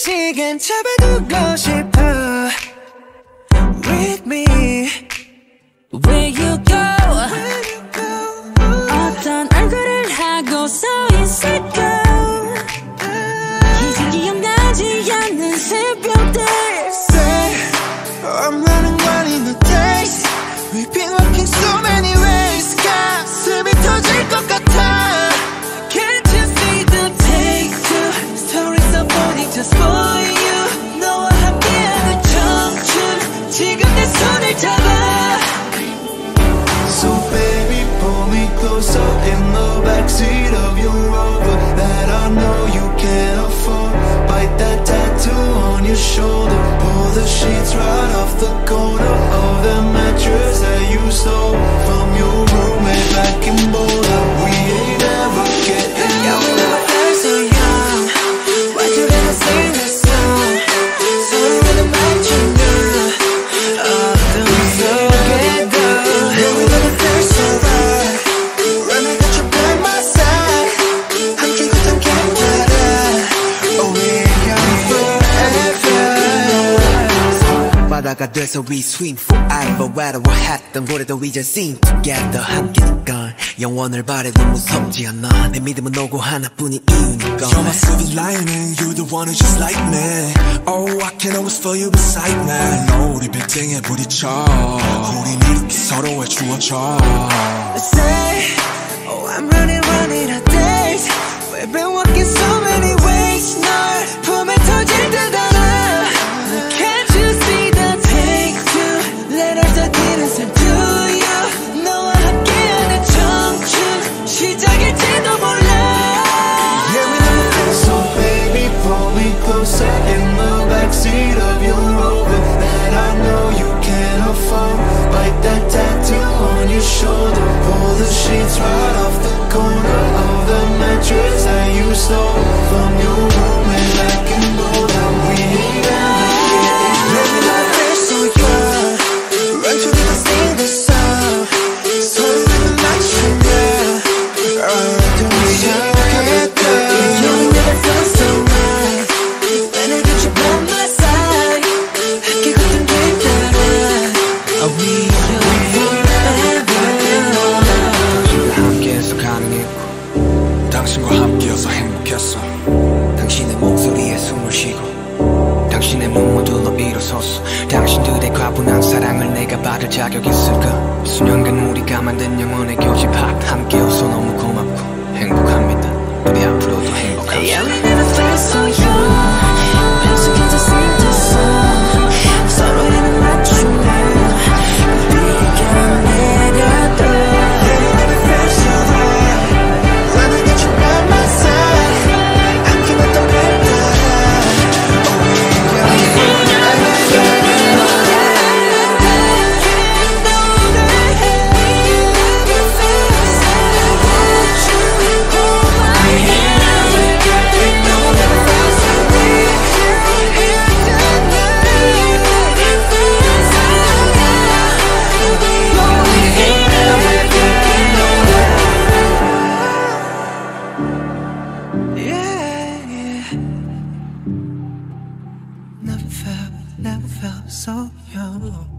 시간 잡아두고 싶어 With me Where you go 어떤 얼굴을 하고 서 있을까 이제 기억나지 않는 새벽들 Say I'm running one in the days We've been walking so many ways 가슴이 터질 것 같아 Can't you see the take two Stories of morning just for you 너와 함께하는 청춘 지금 내 손을 잡아 So baby pull me closer in the backseat of your Rover That I know you can't afford Bite that tattoo on your shoulder Pull the sheets right off the corner Of the mattress that you stole From your roommate back in Boulder We ain't ever getting Yeah, we never felt so young Why you never sing this song 서로를 맞추며 어떤 속에도 Yeah, we never felt so right When I got you by my side 함께 걷던 길마다 Oh, we're young forever 바다가 돼서 we swim forever 외로워했던 고래도 이제 sing together 함께 건 영원을 바래도 무섭지 않아 내 믿음은 오고 하나뿐인 이유니까 You're my silver lining You're the one who's just like me Oh I can always feel you beside me 너 우리 빌딩에 부딪혀 우린 이렇게 서로에 주어져 Say Oh I'm running out of days We've been walking so many ways 널 품에 터질 듯 알아 Can't you see the take two Letters 어디는 sent to you 너와 함께하는 청춘 시작일지도 몰라 Yeah we never feel so baby pull me closer in the backseat of your Rover That I know you can't afford Bite that tattoo on your shoulder Pull the sheets right off the corner Of the mattress that you stole From your roommate back in Boulder We ain't ever getting Yeah we never feel so young Run to the sing the song 서로를 맞추며 어떤 속에도 Yeah we never feel so right When I got you by my side 함께 걷던 길 따라 Oh we young forever 당신과 함께해서 가능했고 당신과 함께여서 행복했어 당신의 목소리에 숨을 쉬고 당신의 눈물들로 일어섰어 당신들의 과분한 사랑을 내가 받을 자격 있을까 수년간 우리가 만든 영원의 교집합 함께여서 너무 고맙고 행복합니다 우리 앞으로도 행복합시다 Yeah we never felt so young 계속해서 sing this song 서로에는 맞추며 우리가 내려도 Yeah we never felt so right When I got you by my side 함께 걷던 길 따라 Oh we young forever Never felt so young